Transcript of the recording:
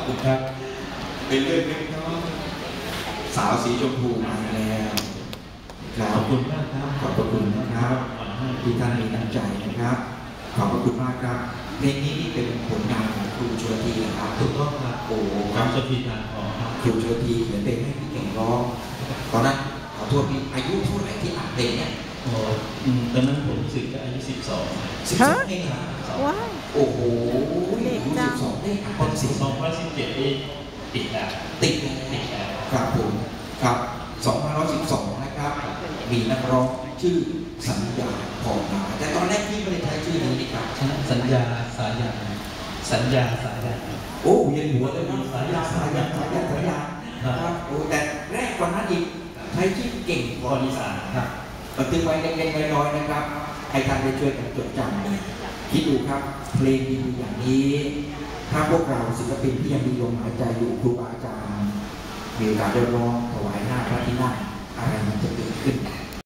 คุณครับเป็นเรื่องเล็กน้อยสาวสีชมพูมาแล้วขอบคุณมากครับขอบคุณนะครับที่ท่านมีน้ำใจนะครับขอบคุณมากครับเพลงนี้นี่เป็นผลงานของครูชลธีนะครับถูกต้องครับโอ้ครับชลธีการของครูชลธีเขียนเพลงให้พี่เก่งร้องตอนนั้นขอโทษพี่อายุเท่าไหร่ที่อ่านเพลงเนี่ยตอนนั้นผมรู้สึกจะอายุ 12เองครับว้าวโอ้โหอายุ12ได้อ่านเป็น 2017นี่ติดแล้วครับผมครับ2512นะครับมีนักร้องชื่อสัญญาพรมาแต่ตอนแรกพี่ไม่ได้ใช้ชื่อนี้นี่ครับสัญญาสายันโอ้ยังหัวเลยนะสายาครับโอ้แต่แรกกว่านั้นอีกใช้ชื่อเก่งพรอีสานครับบันทึกไว้เล็กๆน้อยๆนะครับให้ท่านได้ช่วยกันจดจำคิดดูครับเพลงดีอย่างนี้ถ้าพวกเราศิลปินที่ยังมีลมหายใจอยู่ครูบาอาจารย์มีโอกาสได้ร้องถวายหน้าพระที่นั่งอะไรอย่าง